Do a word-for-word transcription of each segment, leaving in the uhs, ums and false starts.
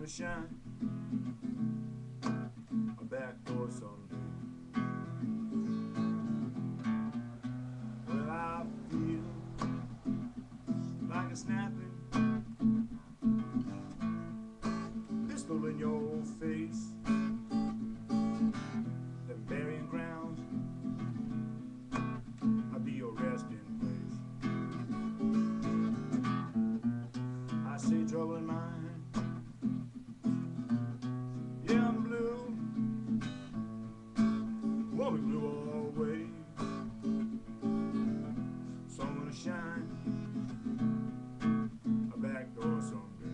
gonna shine a back door someday. Well, I feel like a snapping pistol in your face. The burying ground, I'll be your resting place. I see trouble in mind. Yeah, I'm blue, won't be blue always. So I'm gonna shine a back door someday.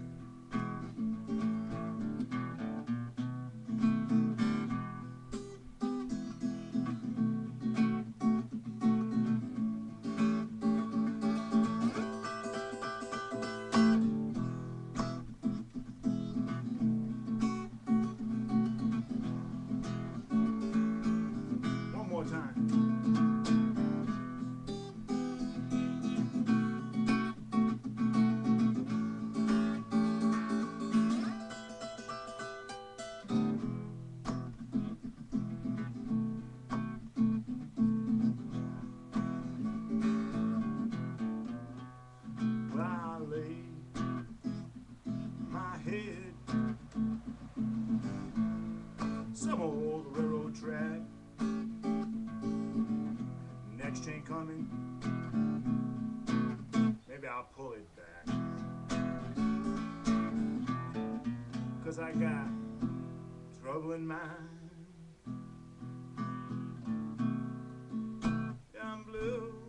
One more time. Well, I lay my head some old railroad track. Next train coming, maybe I'll pull it back. 'Cause I got trouble in mind. Yeah, I'm blue.